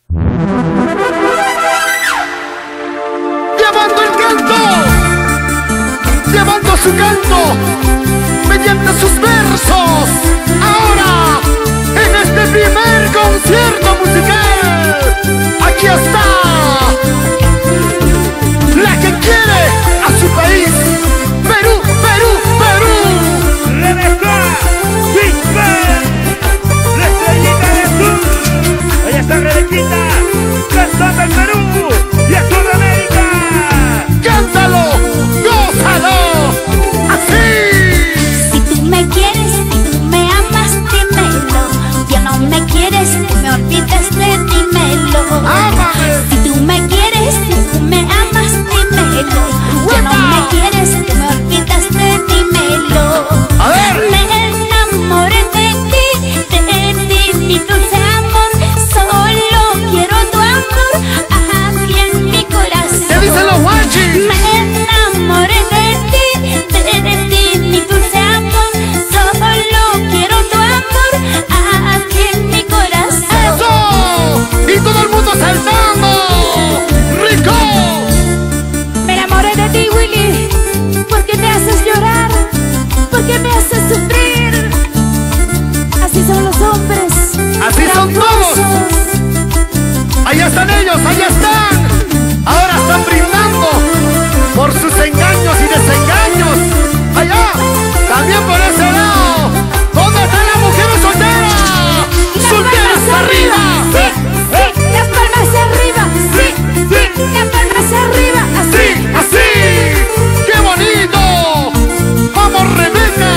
Llevando el canto, llevando su canto mediante sus versos. Ahora, en este primer concierto musical, aquí está la que quiere a su país, Perú, Perú, Perú. Rebeca, Bisbal, la estrellita del sur. Ahí está Rebequita, cantando el Perú y a toda América. ¡Cántalo! ¡Gózalo! ¡Así! Si tú me quieres, si tú me amas, dímelo. Ya no me quieres, me olvidas de dímelo. ¡Ámame! Si tú me quieres, si tú me amas, dímelo. Ya no me quieres, me olvidas de dímelo. A ver. Me enamoré de ti, mi dulce amor. Solo quiero tu amor aquí en mi corazón. ¿Qué dicen los guachis? Me enamoré de ti, mi dulce amor. Solo quiero tu amor aquí en mi corazón. ¡Eso! ¡Y todo el mundo saltando! ¡Rico! Me enamoré de ti, Willy, porque me haces llorar, porque me haces sufrir. Así son los hombres. Así son todos. Allá están ellos, allá están. Ahora están brindando por sus engaños y desengaños. Allá, también por ese lado. ¿Dónde están las mujeres solteras? ¡Solteras arriba! Sí, sí, las palmas arriba. Sí, sí, las palmas arriba. ¡Sí, así! ¡Qué bonito! ¡Vamos, Rebeca!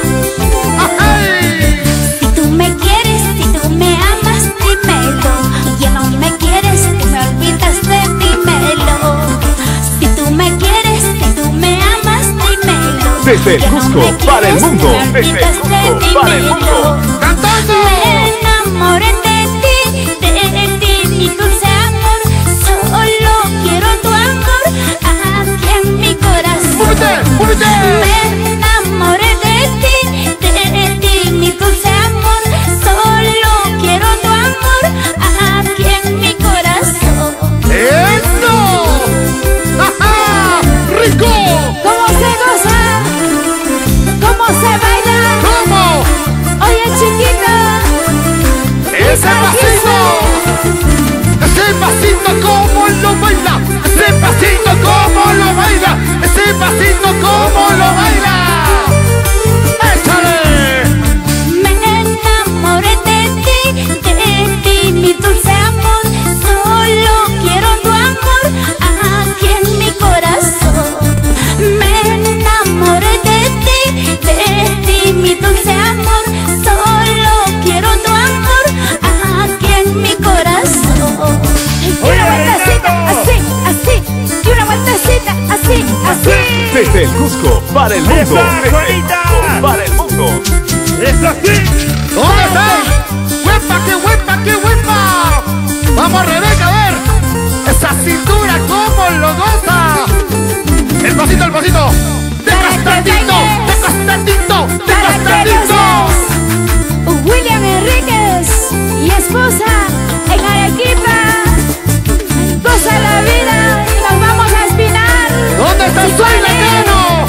¡Ay! Si tú me quieres, si tú me amas, dímelo. Ya no me quieres, me olvidas de dímelo. Si tú me quieres, si tú me amas, dímelo. Desde el Ya no Cusco me para el quieres, mundo. me Desde el olvidas de Cusco para el dímelo. mundo. ¡Cantando! Me enamoré de ti, mi dulce amor. Solo quiero tu amor aquí en mi corazón. ¡Múvete, múvete! Me enamoré de ti, mi dulce amor. Solo quiero tu amor aquí en mi corazón. ¡Eso! ¡Ajá! ¡Rico! ¿Cómo se goza? ¿Cómo se baila? ¿Cómo? Oye, chiquita, ¡Ese pasito! ¡Ese pasito cómo lo baila! ¡Ese pasito cómo lo baila! ¡Ese pasito cómo lo baila! ¡Échale! me enamoré de ti, mi dulce amor. Solo quiero tu amor aquí en mi corazón. Me enamoré de ti, mi dulce amor. Solo quiero tu amor aquí en mi corazón. Y una vueltecita así, así. Y una vueltecita así, así. Desde el Cusco para el mundo. ¡Esa, Desde el Juanita! Cusco para el mundo. ¡Eso sí! ¿Dónde está? ¡Huepa, qué huepa, qué huepa! ¡Vamos, Rebeca, a ver! ¡Esa cintura cómo lo goza! ¡El pasito, el pasito! ¡De costadito! ¡De costadito! ¡De costadito! William Enríquez y esposa en Arequipa. Goza la vida y nos vamos a espinar. ¿Dónde está el Soy Lecano?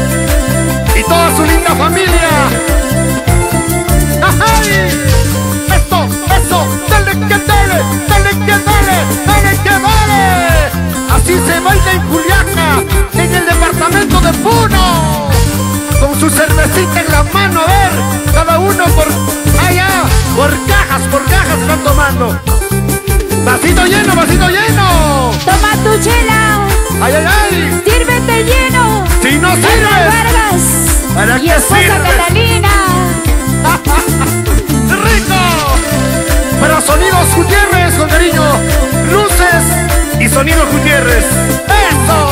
Y toda su linda familia. ¡Ay! ¡Eso, eso! ¡Dale que dale! ¡Dale que dale! ¡Dale que dale! Así se baila en Juliaca, en el departamento de Puno. Con su cervecita en la mano, a ver, cada uno por allá, por cajas están tomando. Vasito lleno, vasito lleno. Toma tu chela, ¡Ay, ay, ay! sírvete lleno. Si no Edgar sirves, Vargas ¿para y qué esposa sirves? Catalina. ¡Rico! Para Sonidos Gutiérrez, con cariño. Luces y Sonidos Gutiérrez. ¡Eso!